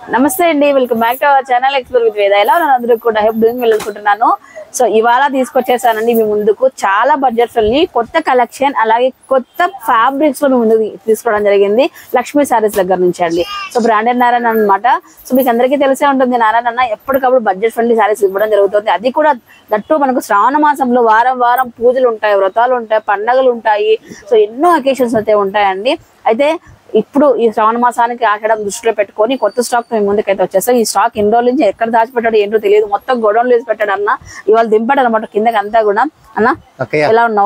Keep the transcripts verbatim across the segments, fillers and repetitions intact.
నమస్తే అండి, welcome back to our channel explore with Veda. ఎలా ఉన్నాను అందరూ కూడా హెల్ప్ డూయింగ్ వెళ్ళుకుంటున్నాను. సో ఇవాళ తీసుకొచ్చేసానండి మీ ముందుకు చాలా బడ్జెట్ ఫ్రెండ్లీ కొత్త కలెక్షన్, అలాగే కొత్త ఫ్యాబ్రిక్స్ లో మీ ముందుకు తీసుకోవడం జరిగింది లక్ష్మీ సారీస్ దగ్గర నుంచి అండి. సో బ్రాండెడ్ నారాయణ అనమాట. సో మీకు అందరికీ తెలిసే ఉంటుంది, నారాయణ అన్న ఎప్పటికప్పుడు బడ్జెట్ ఫ్రెండ్లీ సారీస్ ఇవ్వడం జరుగుతుంది. అది కూడా దట్టు మనకు శ్రావణ మాసంలో వారం వారం పూజలు ఉంటాయి, వ్రతాలు ఉంటాయి, పండగలు ఉంటాయి. సో ఎన్నో అకేషన్స్ అయితే ఉంటాయండి. అయితే ఇప్పుడు ఈ శ్రావణ మాసానికి ఆషాఢం దృష్టిలో పెట్టుకొని కొత్త స్టాక్ మేము ముందుకైతే వచ్చేస్తాం. ఈ స్టాక్ ఎన్ని రోజుల నుంచి ఎక్కడ దాచిపెట్టాడు ఏంటో తెలియదు, మొత్తం గోడౌన్ వేసి పెట్టాడు అన్న. ఇవాళ దింపాడు అనమాట కిందకి అంతా కూడా. అన్న ఎలా ఉన్నావు?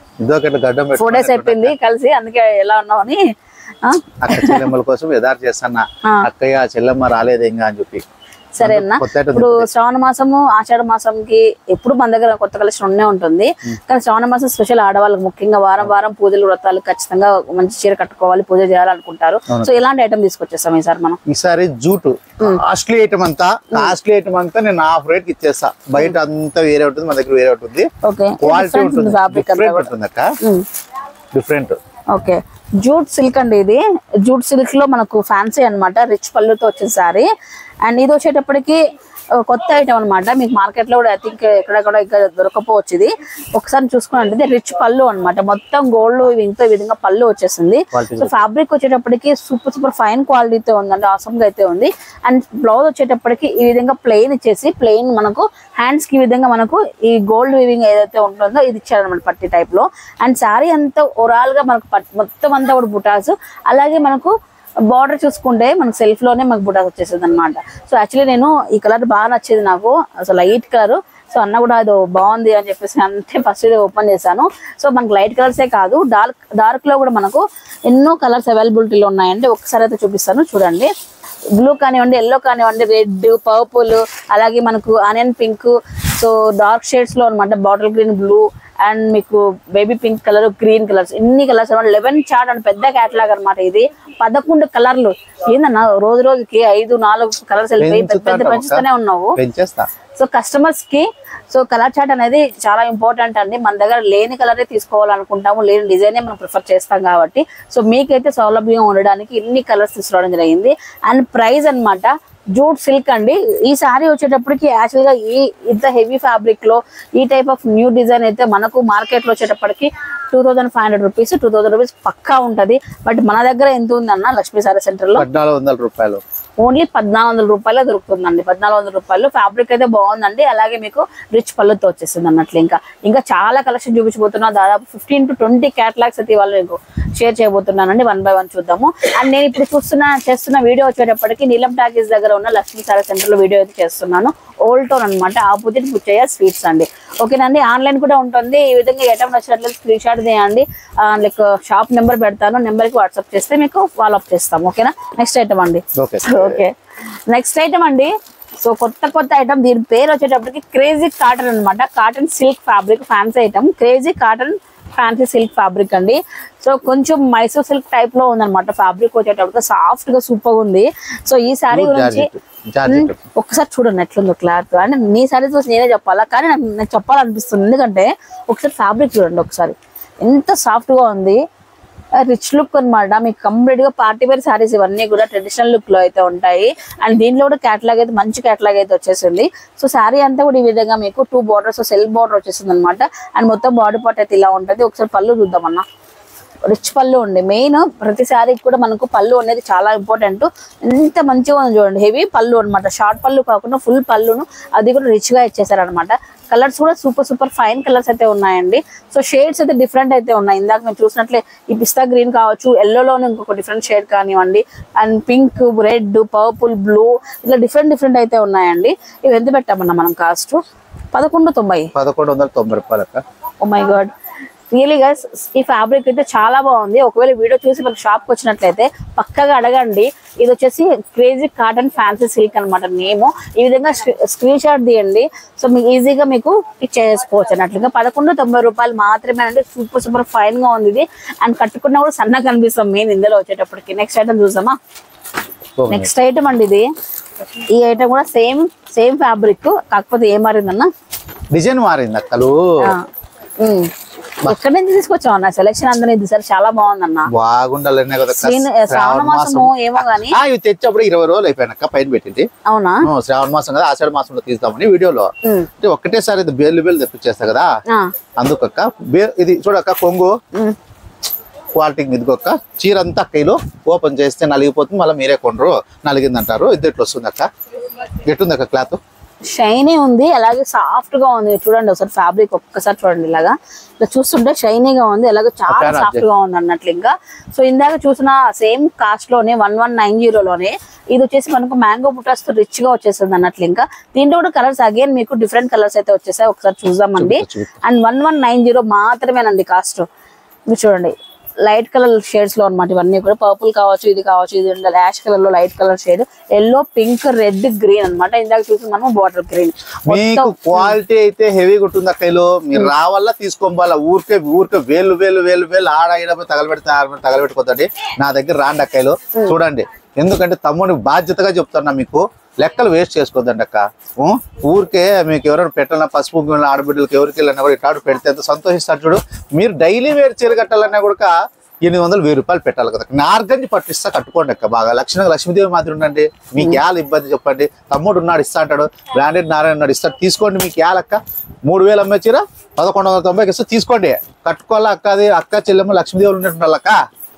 ఫోర్ డేస్ అయిపోయింది కలిసి, అందుకే ఎలా ఉన్నావు అని అక్క చెల్లెమ్మల కోసం ఎదారు చేస్తాను. అక్కయ్య చెల్లెమ్మ రాలేదు ఇంకా అని చెప్పి. సరే అన్న, ఇప్పుడు శ్రావణ మాసము ఆషాఢ మాసంకి ఎప్పుడు మన దగ్గర కొత్త కలెక్షన్ ఉండే ఉంటుంది. కానీ శ్రావణ మాసం స్పెషల్ ఆడవాళ్ళకి ముఖ్యంగా వారం వారం పూజలు వ్రతాలు ఖచ్చితంగా మంచి చీర కట్టుకోవాలి, పూజ చేయాలనుకుంటారు. సో ఎలాంటి ఐటమ్ తీసుకొచ్చేస్తాం ఈసారి మనం? ఈసారి జూట్ కాస్ట్లీ ఐటమ్ అంతా కాస్ట్లీ ఐటమ్ అంతా నేను హాఫ్ రేట్ కి ఇచ్చేస్తా. బయట అంతా వేరే ఉంటుంది, మన దగ్గర వేరే ఉంటుంది. క్వాలిటీ ఉంటుంది, డిఫరెంట్ ఉంటుంది అక్క, డిఫరెంట్. ఓకే, జూట్ సిల్క్ అండి. ఇది జూట్ సిల్క్ లో మనకు ఫ్యాన్సీ అనమాట, రిచ్ పళ్ళుతో వచ్చిన సారీ. అండ్ ఇది వచ్చేటప్పటికి కొత్త ఐటమ్ అనమాట, మీకు మార్కెట్ లో కూడా ఐ థింక్ ఎక్కడెక్కడ ఇక్కడ దొరకపోవచ్చు. ఇది ఒకసారి చూసుకున్నట్టు రిచ్ పళ్ళు అనమాట, మొత్తం గోల్డ్ ఇంకో విధంగా పళ్ళు వచ్చేసింది. సో ఫ్యాబ్రిక్ వచ్చేటప్పటికి సూపర్ సూపర్ ఫైన్ క్వాలిటీతో ఉందండి, ఆసమ్ గా అయితే ఉంది. అండ్ బ్లౌజ్ వచ్చేటప్పటికి ఈ విధంగా ప్లెయిన్ ఇచ్చేసి, ప్లెయిన్ మనకు హ్యాండ్స్ కి ఈ విధంగా మనకు ఈ గోల్డ్ వీవింగ్ ఏదైతే ఉంటుందో ఇది ఇచ్చారనమాట పట్టి టైప్ లో. అండ్ శారీ అంతా ఓవరాల్ గా మనకు మొత్తం అంతా కూడా బుటాస్, అలాగే మనకు బార్డర్ చూసుకుంటే మనకు సెల్ఫ్ లోనే మనకు బుటాస్ వచ్చేసింది అనమాట. సో యాక్చువల్లీ నేను ఈ కలర్ బాగా నచ్చేది నాకు, అసలు లైట్ కలర్. సో అన్న కూడా అది బాగుంది అని చెప్పేసి అంటే ఫస్ట్ ఇది ఓపెన్ చేశాను. సో మనకు లైట్ కలర్సే కాదు, డార్క్ డార్క్ లో కూడా మనకు ఎన్నో కలర్స్ అవైలబిలిటీలో ఉన్నాయండి. ఒకసారి అయితే చూపిస్తాను చూడండి. బ్లూ కానివ్వండి, ఎల్లో కానివ్వండి, రెడ్, పర్పుల్, అలాగే మనకు onion pink, so dark shades లో అనమాట, బాటిల్ గ్రీన్, బ్లూ అండ్ మీకు baby pink colour, green colours, ఇన్ని కలర్స్ అనమాట. లెవెన్ చార్ట్ అండ్ పెద్ద క్యాటలాగ్ అనమాట. ఇది పదకొండు కలర్లు. ఏందన్నా రోజు రోజుకి ఐదు నాలుగు కలర్స్ వెళ్ళిపోయి పెద్ద పెద్ద పెంచుతూనే ఉన్నావు. సో కస్టమర్స్ కి సో కలర్ చార్ట్ అనేది చాలా ఇంపార్టెంట్ అండి. మన దగ్గర లేని కలరే తీసుకోవాలనుకుంటాము, లేని డిజైనే మనం ప్రిఫర్ చేస్తాం కాబట్టి. సో మీకైతే సౌలభ్యంగా ఉండడానికి ఇన్ని కలర్స్ తీసుకురావడం జరిగింది. అండ్ ప్రైస్ అనమాట జూట్ సిల్క్ అండి. ఈ సారీ వచ్చేటప్పటికి యాక్చువల్ గా ఈ ఇంత హెవీ ఫ్యాబ్రిక్ లో ఈ టైప్ ఆఫ్ న్యూ డిజైన్ అయితే మనకు మార్కెట్ లో వచ్చేటప్పటికి two thousand five hundred rupees two thousand rupees పక్కా ఉంటది. బట్ మన దగ్గర ఎంత ఉందన్న లక్ష్మీ సారీ సెంటర్ లో పద్నాలుగు వందల రూపాయలు ఓన్లీ పద్నాలుగు వందల రూపాయలు దొరుకుతుందండి. పద్నాలుగు వందల రూపాయలు ఫ్యాబ్రిక్ అయితే బాగుందండి, అలాగే మీకు రిచ్ పళ్ళుతో వచ్చేస్తుంది అన్నట్లు. ఇంకా ఇంకా చాలా కలెక్షన్ చూపించబోతున్నా, దాదాపు ఫిఫ్టీన్ టు ట్వంటీ క్యాటలాగ్స్ అయితే ఇవాళ మీకు షేర్ చేయబోతున్నానండి. వన్ బై వన్ చూద్దాము. అండ్ నేను ఇప్పుడు చూస్తున్న చేస్తున్న వీడియో వచ్చేటప్పటికి నీలం టాకీస్ దగ్గర ఉన్న లక్ష్మీ సారీ సెంటర్ లో వీడియో అయితే చేస్తున్నాను. ఓల్డ్ టౌన్ అనమాట, ఆపోజిట్ బుచ్చయ్య స్వీట్స్ అండి. ఓకేనండి, ఆన్లైన్ కూడా ఉంటుంది. ఈ విధంగా ఐటమ్ నచ్చినట్లయితే స్క్రీన్ షాట్ తీయండి, లైక్ షాప్ నెంబర్ పెడతాను, నెంబర్ కి వాట్సాప్ చేస్తే మీకు ఫాలో అప్ చేస్తాం. ఓకేనా, నెక్స్ట్ ఐటమ్ అండి. ఓకే, నెక్స్ట్ ఐటమ్ అండి. సో కొత్త కొత్త ఐటమ్, దీని పేరు వచ్చేటప్పటికి క్రేజీ కాటన్ అనమాట. Cotton silk fabric fancy item, crazy cotton fancy silk fabric అండి. సో కొంచెం మైసూర్ సిల్క్ టైప్ లో ఉందన్నమాట ఫ్యాబ్రిక్ వచ్చేటప్పటికి, సాఫ్ట్ గా సూపర్ ఉంది. సో ఈ శారీ గురించి ఒకసారి చూడండి ఎట్లుందో క్లాత్. అంటే నీ శారీ చూసి నేనే చెప్పాలా, కానీ నాకు చెప్పాలనిపిస్తుంది, ఎందుకంటే ఒకసారి ఫ్యాబ్రిక్ చూడండి ఒకసారి ఎంత సాఫ్ట్ గా ఉంది. రిచ్ లుక్ అనమాట, మీకు కంప్లీట్ గా పార్టీ వేర్ సారీస్ ఇవన్నీ కూడా ట్రెడిషనల్ లుక్ లో అయితే ఉంటాయి. అండ్ దీంట్లో కూడా క్యాటలాగ్ అయితే మంచి క్యాటలాగ్ అయితే వచ్చేసింది. సో శారీ అంతా కూడా ఈ విధంగా మీకు టూ బార్డర్స్ సెల్ఫ్ బార్డర్ వచ్చేసింది అనమాట. అండ్ మొత్తం బాడీ పార్ట్ అయితే ఇలా ఉంటుంది. ఒకసారి పళ్ళు చూద్దామన్నా. రిచ్ పళ్ళు ఉండి, మెయిన్ ప్రతి శారీకి కూడా మనకు పళ్ళు అనేది చాలా ఇంపార్టెంట్. ఎంత మంచిగా ఉంది చూడండి, హెవీ పళ్ళు అనమాట, షార్ట్ పళ్ళు కాకుండా ఫుల్ పళ్ళును అది కూడా రిచ్ గా ఇచ్చేసారు అనమాట. కలర్స్ కూడా సూపర్ సూపర్ ఫైన్ కలర్స్ అయితే ఉన్నాయండి. సో షేడ్స్ అయితే డిఫరెంట్ అయితే ఉన్నాయి. ఇందాక మేము చూసినట్లే ఈ పిస్తా గ్రీన్ కావచ్చు, ఎల్లోలోనే ఇంకొక డిఫరెంట్ షేడ్ కానివ్వండి, and pink, red, purple, blue, ఇట్లా డిఫరెంట్ డిఫరెంట్ అయితే ఉన్నాయండి. ఇవి ఎంత పెట్టామన్నా మనం కాస్ట్? పదకొండు తొంభై పదకొండు వందల తొంభై రూపాయలు. Oh my god, really guys ఈ ఫ్యాబ్రిక్ అయితే చాలా బాగుంది. ఒకవేళ వీడియో చూసి మన షాప్కి వచ్చినట్లయితే పక్కగా అడగండి. ఇది వచ్చేసి క్రేజీ కాటన్ ఫ్యాన్సీ సిల్క్ అనమాట నేము. ఈ విధంగా స్క్రీన్ షాట్ తీయండి, సో మీకు ఈజీగా మీకు పిక్ చేసుకోవచ్చు అన్నట్లుగా. పదకొండు తొంభై రూపాయలు మాత్రమే అండి. సూపర్ సూపర్ ఫైన్ గా ఉంది ఇది. అండ్ కట్టుకున్నా కూడా సన్నగా కనిపిస్తాం మెయిన్ ఇందులో వచ్చేటప్పటికి. నెక్స్ట్ ఐటమ్ చూసామా, నెక్స్ట్ ఐటమ్ అండి ఇది. ఈ ఐటమ్ కూడా సేమ్ సేమ్ ఫ్యాబ్రిక్, కాకపోతే ఏం మారిందన్న, డిజైన్ మారింది అక్కలు. ఎక్కడి నుంచి తీసుకొచ్చావు అన్న సెలెక్షన్ అందరూ ఇది సార్ చాలా బాగుందన్న. బాగుండాలనే కదా శ్రావణ మాసము ఏమో గానీ ఇవి తెచ్చప్పుడు ఇరవై రోజులు అయిపోయినాక పైన పెట్టింది. అవునా శ్రావణ మాసం కదా ఆషాఢ మాసంలో తీస్తామని వీడియోలో అంటే ఒక్కటేసారి ఇది బేలు బేలు తెప్పించేస్తా కదా అందుకక్క. ఇది చూడక్క కొంగు క్వాలిటీ ఇదిగొక్క చీర అంతా అక్కలు ఓపెన్ చేస్తే నలిగిపోతుంది, మళ్ళీ మీరే కొనరు నలిగింది అంటారు. ఇది ఎట్లా వస్తుంది అక్క? ఎట్టుంది అక్క క్లాత్? షైనీ ఉంది, అలాగే సాఫ్ట్ గా ఉంది. చూడండి ఒకసారి ఫ్యాబ్రిక్ ఒక్కసారి చూడండి, ఇలాగా ఇలా చూస్తుంటే షైనీగా ఉంది, అలాగే చాలా సాఫ్ట్ గా ఉంది అన్నట్లు. ఇంకా సో ఇందాక చూసిన సేమ్ కాస్ట్ లోనే వన్ వన్ నైన్ జీరోలోనే ఇది వచ్చేసి మనకు మ్యాంగో బుటాస్ తో రిచ్ గా వచ్చేస్తుంది అన్నట్లు. ఇంకా దీంట్లో కూడా కలర్స్ అగైన్ మీకు డిఫరెంట్ కలర్స్ అయితే వచ్చేసాయి, ఒకసారి చూద్దామండి. And one one nine zero మాత్రమేనండి కాస్ట్. మీరు చూడండి లైట్ కలర్ షేడ్స్ లో అనమాట ఇవన్నీ కూడా. పర్పుల్ కావచ్చు, ఇది కావచ్చు, ఇది యాష్ కలర్ లో light colour shade, yellow, pink, red, green అనమాట. ఇందాక చూసి మనం బాటిల్ గ్రీన్. మీకు క్వాలిటీ అయితే హెవీగా ఉంటుంది అక్కలు. మీరు రావాలా తీసుకోవాలా, ఊరికే ఊరికే వేలు వేలు వేలు వేలు ఆడ అయినప్పుడు తగలబెడితే తగలబెట్టుకోదండి. నా దగ్గర రాండి అక్కలు చూడండి, ఎందుకంటే తమ్ముడు బాధ్యతగా చెప్తున్నా, మీకు లెక్కలు వేస్ట్ చేసుకోవద్దండి అక్క. ఊరికే మీకు ఎవరైనా పెట్టాలన్నా పసుపు ఆడబిడ్డలకి ఎవరికి వెళ్ళినా కూడా ఇట్లా పెడితే ఎంత సంతోషిస్తారు చూడు. మీరు డైలీ వేరు చీర కట్టాలన్నా కూడా ఎనిమిది వందలు వెయ్యి రూపాయలు పెట్టాలి కదా. నార్గంజి పట్టిస్తా కట్టుకోండి అక్క బాగా. లక్ష్మీ లక్ష్మీదేవి మాదిరి ఉండండి. మీకు యాల ఇబ్బంది చెప్పండి. తమ్ముడు ఉన్నాడు ఇస్తా అంటాడు, బ్రాండెడ్ నారాయణ ఉన్నాడు ఇస్తాడు, తీసుకోండి. మీకు యాలక్క మూడు వేలు అమ్మే చీర పదకొండు వందల తొంభైకి ఇస్తే తీసుకోండి, కట్టుకోవాలా అక్క. అది అక్క చెల్లెమ్మ లక్ష్మీదేవులు ఉన్నట్టుండాలక్క.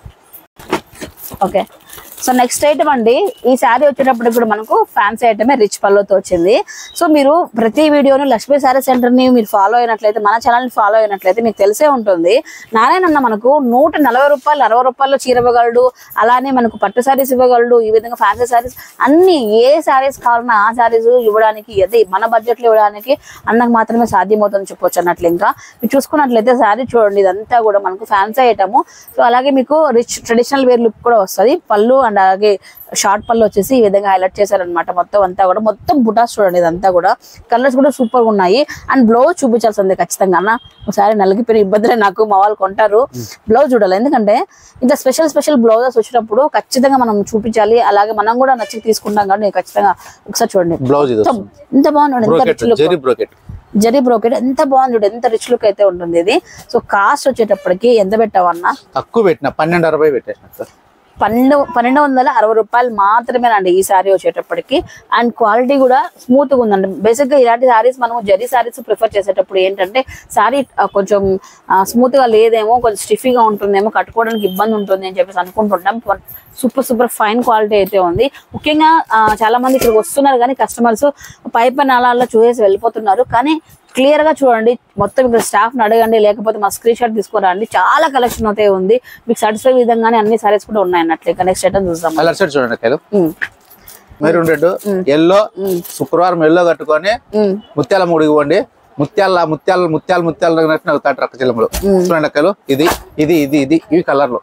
ఓకే సో నెక్స్ట్ ఐటమ్ అండి, ఈ శారీ వచ్చేటప్పుడు కూడా మనకు ఫ్యాన్సీ ఐటమే రిచ్ పళ్ళుతో వచ్చింది. సో మీరు ప్రతి వీడియోను లక్ష్మీ శారీ సెంటర్ ని మీరు ఫాలో అయినట్లయితే, మన ఛానల్ ని ఫాలో అయినట్లయితే మీకు తెలిసే ఉంటుంది. నారాయణ మనకు నూట నలభై రూపాయలు అరవై రూపాయలు చీర ఇవ్వగలడు, అలానే మనకు పట్టు శారీస్ ఇవ్వగలడు, ఈ విధంగా ఫ్యాన్సీ శారీస్ అన్ని ఏ శారీస్ కావాలన్నా ఆ శారీస్ ఇవ్వడానికి, అదే మన బడ్జెట్ లో ఇవ్వడానికి అన్నకు మాత్రమే సాధ్యమవుతుందని చెప్పొచ్చు అన్నట్లు. ఇంకా మీరు చూసుకున్నట్లయితే శారీ చూడండి, ఇదంతా కూడా మనకు ఫ్యాన్సీ ఐటమ్. సో అలాగే మీకు రిచ్ ట్రెడిషనల్ వేర్ లుక్ కూడా వస్తుంది. పళ్ళు అండ్ అలాగే షార్ట్ పళ్ళు వచ్చేసి ఈ విధంగా హైలైట్ చేశారనమాట. మొత్తం అంతా కూడా మొత్తం బుటాస్ చూడండి, ఇదంతా కూడా కలర్స్ కూడా సూపర్ గా ఉన్నాయి. అండ్ బ్లౌజ్ చూపించాల్సిందే ఖచ్చితంగా అన్న. ఒకసారి నలిగిపోయిన ఇబ్బందులే నాకు, మా వాళ్ళు కొంటారు. బ్లౌజ్ చూడాలి, ఎందుకంటే ఇంత స్పెషల్ స్పెషల్ బ్లౌజెస్ వచ్చినప్పుడు ఖచ్చితంగా మనం చూపించాలి. అలాగే మనం కూడా నచ్చి తీసుకుంటాం కాబట్టి ఖచ్చితంగా ఒకసారి చూడండి. ఎంత బాగుంది, ఎంత రిచ్ లుక్, జరీ బ్రోకెట్ ఎంత బాగుంది చూడండి, ఎంత రిచ్ లుక్ అయితే ఉంటుంది ఇది. సో కాస్ట్ వచ్చేటప్పటికి ఎంత పెట్టావన్నా? తక్కువ పెట్టిన పన్నెండు అరవై పెట్టేసిన పన్నెండు పన్నెండు వందల అరవై రూపాయలు మాత్రమేనండి ఈ శారీ వచ్చేటప్పటికి. అండ్ క్వాలిటీ కూడా స్మూత్ గా ఉందండి. బేసిక్ గా ఇలాంటి శారీస్ మనం జరీ శారీస్ ప్రిఫర్ చేసేటప్పుడు ఏంటంటే శారీ కొంచెం స్మూత్ గా లేదేమో, కొంచెం స్టిఫీగా ఉంటుందేమో, కట్టుకోవడానికి ఇబ్బంది ఉంటుంది అని చెప్పేసి అనుకుంటుంటాం. సూపర్ సూపర్ ఫైన్ క్వాలిటీ అయితే ఉంది. ముఖ్యంగా చాలా మంది ఇక్కడికి వస్తున్నారు కానీ కస్టమర్స్ పై పై నాళాల్లో చూసేసి వెళ్ళిపోతున్నారు. కానీ క్లియర్ గా చూడండి, మొత్తం ఇక్కడ స్టాఫ్ ని అడగండి, లేకపోతే మా స్క్రీన్ షాట్ తీసుకురండి. చాలా కలెక్షన్ అయితే ఉంది, మీకు సాటిస్ఫై విధంగానే అన్ని సారీస్ కూడా ఉన్నాయి అన్నట్లు. నెక్స్ట్ ఐటమ్ చూద్దాం. కలర్ సెట్ చూడండి, మెరూన్ రెడ్, ఎల్లో, శుక్రవారం ఎల్లో కట్టుకొని ముత్యాల మూడికి పోండి. ముత్యాల ముత్యాల ముత్యాల ముత్యాల అవుతాడు రక్క చిల్లములు చూడండి అక్కలు. ఇది ఇది ఇది ఇది ఇవి కలర్లు.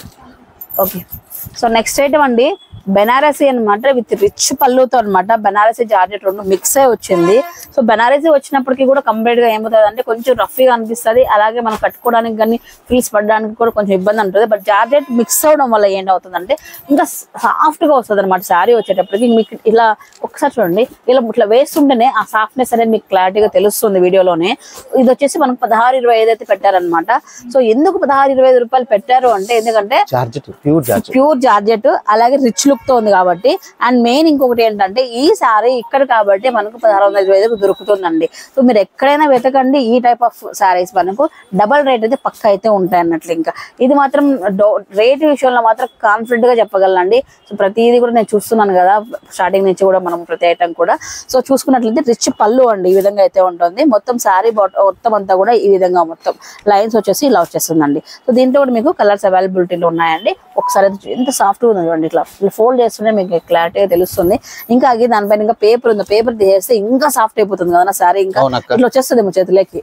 ఓకే సో నెక్స్ట్ ఐటమ్ అండి, బెనారసీ అనమాట, విత్ రిచ్ పళ్ళుతో అనమాట. బెనారసీ జార్జెట్ రెండు మిక్స్ అయి వచ్చింది. సో బెనారసీ వచ్చినప్పటికీ కూడా కంప్లీట్ గా ఏమవుతుంది అంటే కొంచెం రఫ్గా అనిపిస్తుంది, అలాగే మనం కట్టుకోవడానికి కానీ ఫీల్స్ పడడానికి కూడా కొంచెం ఇబ్బంది ఉంటుంది. బట్ జార్జెట్ మిక్స్ అవడం వల్ల ఏంటవుతుంది అంటే ఇంకా సాఫ్ట్ గా వస్తుంది అనమాట శారీ వచ్చేటప్పటికి. మీకు ఇలా ఒకసారి చూడండి, ఇలా ఇట్లా వేస్తుంటేనే ఆ సాఫ్ట్నెస్ అనేది మీకు క్లారిటీగా తెలుస్తుంది వీడియోలోనే. ఇది వచ్చేసి మనకు పదహారు ఇరవై ఐదు అయితే పెట్టారనమాట. సో ఎందుకు పదహారు ఇరవై ఐదు రూపాయలు పెట్టారు అంటే, ఎందుకంటే ప్యూర్ జార్జెట్ అలాగే రిచ్ లుక్ తో ఉంది కాబట్టి. అండ్ మెయిన్ ఇంకొకటి ఏంటంటే ఈ సారీ ఇక్కడ కాబట్టి మనకు పదహారు వందల ఇరవై ఐదుకు దొరుకుతుందండి. సో మీరు ఎక్కడైనా వెతకండి ఈ టైప్ ఆఫ్ సారీస్ మనకు డబల్ రేట్ అయితే పక్క అయితే ఉంటాయి అన్నట్లు. ఇంకా ఇది మాత్రం రేట్ విషయంలో మాత్రం కాన్ఫిడెంట్ గా చెప్పగలండి. సో ప్రతిదీ కూడా నేను చూస్తున్నాను కదా స్టార్టింగ్ నుంచి కూడా మనం ప్రతి ఐటమ్ కూడా. సో చూసుకున్నట్లయితే రిచ్ పళ్ళు అండి ఈ విధంగా అయితే ఉంటుంది. మొత్తం సారీ మొత్తం అంతా కూడా ఈ విధంగా మొత్తం లైన్స్ వచ్చేసి ఇలా వచ్చేస్తుందండి. సో దీంట్లో కూడా మీకు కలర్స్ అవైలబిలిటీలో ఉన్నాయండి. ఒకసారి ఎంత సాఫ్ట్ గా ఉంది చూడండి, ఇట్లా ఫోల్డ్ చేస్తుంటే మీకు క్లారిటీగా తెలుస్తుంది. ఇంకా అది దానిపైన ఇంకా పేపర్ ఉంది, పేపర్ తీసేస్తే ఇంకా సాఫ్ట్ అయిపోతుంది కదా సారీ, ఇంకా ఇట్లా వచ్చేస్తుంది మా చేతిలోకి.